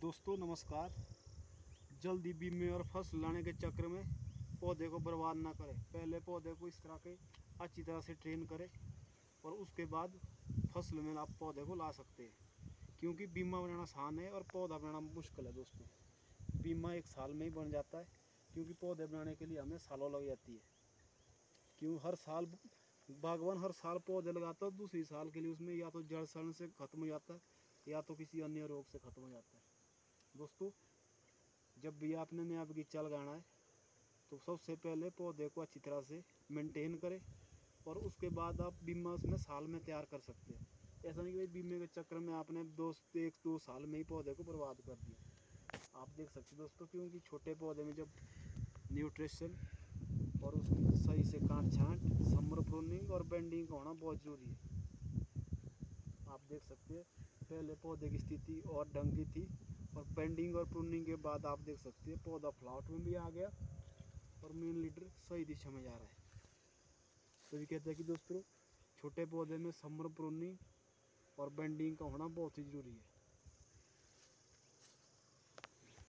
दोस्तों नमस्कार। जल्दी बीमे और फसल लाने के चक्कर में पौधे को बर्बाद ना करें। पहले पौधे को इस तरह के अच्छी तरह से ट्रेन करें और उसके बाद फसल में आप पौधे को ला सकते हैं, क्योंकि बीमा बनाना आसान है और पौधा बनाना मुश्किल है। दोस्तों बीमा एक साल में ही बन जाता है, क्योंकि पौधे बनाने के लिए हमें सालों लग जाती है। क्यों हर साल बागवान हर साल पौधे लगाता है, दूसरी साल के लिए उसमें या तो जड़ सड़न से ख़त्म हो जाता है या तो किसी अन्य रोग से ख़त्म हो जाता है। दोस्तों जब भी आपने नया बगीचा लगाना है तो सबसे पहले पौधे को अच्छी तरह से मेंटेन करें और उसके बाद आप बीमा उसमें साल में तैयार कर सकते हैं। ऐसा नहीं कि भाई बीमे के चक्कर में आपने एक दो साल में ही पौधे को बर्बाद कर दिया। आप देख सकते हैं दोस्तों, क्योंकि छोटे पौधे में जब न्यूट्रिशन और उसकी सही से काट छांट, समर प्रूनिंग और बेंडिंग का होना बहुत ज़रूरी है। आप देख सकते हैं पहले पौधे की स्थिति और ढंग की थी, और बेंडिंग और प्रूनिंग के बाद आप देख सकते हैं पौधा फ्लावट में भी आ गया और मेन लीडर सही दिशा में जा रहा है। तो ये कहते हैं कि दोस्तों छोटे पौधे में समर प्रूनिंग और बेंडिंग का होना बहुत ही ज़रूरी है।